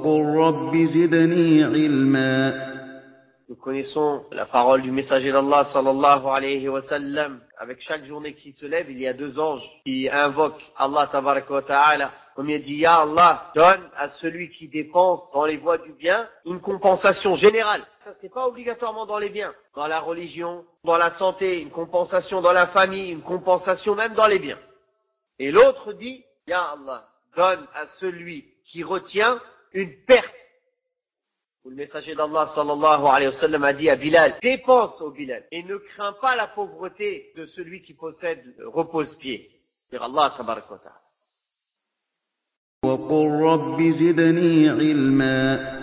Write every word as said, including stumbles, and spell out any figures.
وقل رب زدني علما. Nous connaissons la parole du messager d'Allah sallallahu alayhi wa sallam. Avec chaque journée qui se lève, il y a deux anges qui invoquent Allah tabaraka wa ta'ala. Comme il dit, Ya Allah, donne à celui qui dépense dans les voies du bien une compensation générale. Ça, c'est pas obligatoirement dans les biens. Dans la religion, dans la santé, une compensation dans la famille, une compensation même dans les biens. Et l'autre dit, Ya Allah, donne à celui qui retient une perte. Le messager d'Allah sallallahu alayhi wa sallam a dit à Bilal, dépense au Bilal et ne crains pas la pauvreté de celui qui possède repose-pied. C'est Allah tabaraka wa ta'ala. وقل رب زدني علما.